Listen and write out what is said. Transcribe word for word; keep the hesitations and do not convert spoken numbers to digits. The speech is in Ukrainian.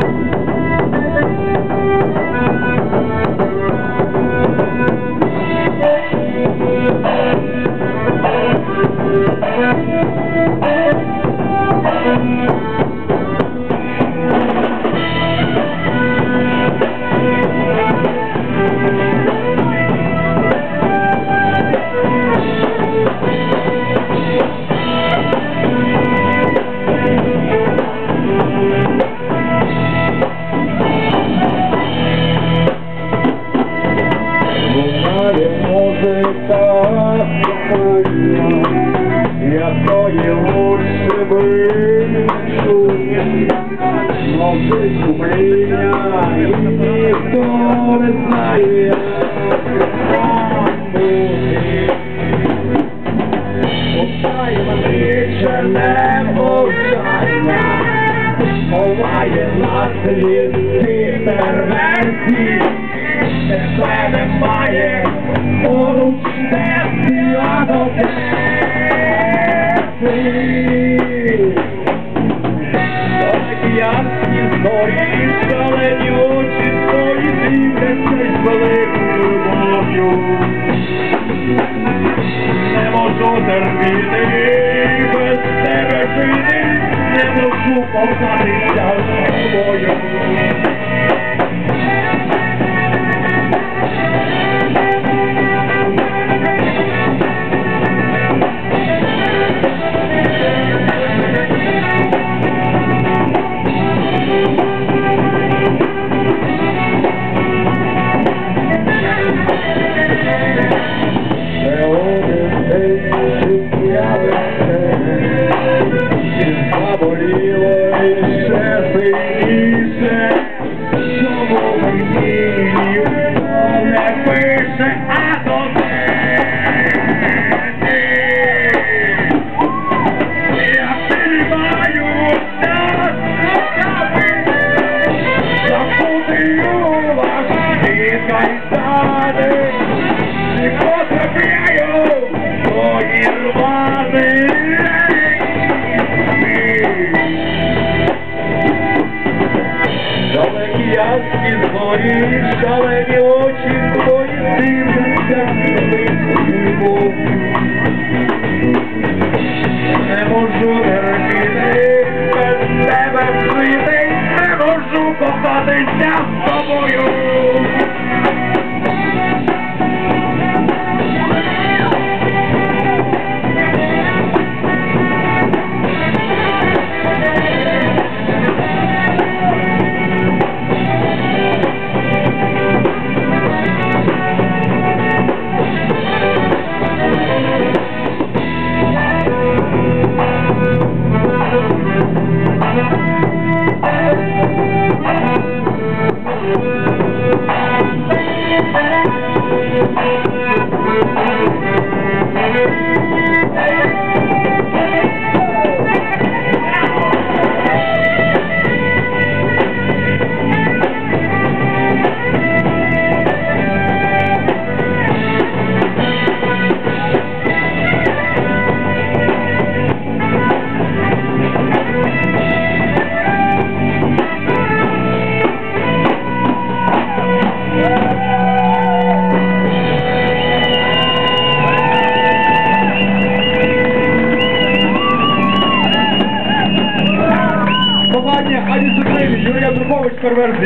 Якої лучше бы шумить, но жизнь у меня и никто не знает, как будет. Пускаємо річне мовчання, ховає нас ліси перверсії, тебе немає поруч серці одне. Ясні зорі, шалені очі твої, дивляться з великою любов'ю. Не можу терпіти, без тебе жити, не можу повстатися з тобою. Заболіло і ще сильніше, чому мені ніхто не пише, а до мене. Я тримаю час руками, забути вас і кайдани, і потрапляю твої рвани. Далекі ясні зорі, шалені очі твої, дивляться великою любов'ю. Не можу терпіти, без тебе жити, не можу кохатися з тобою. Ані Зутрин, Юрій Андрухович, перверзія.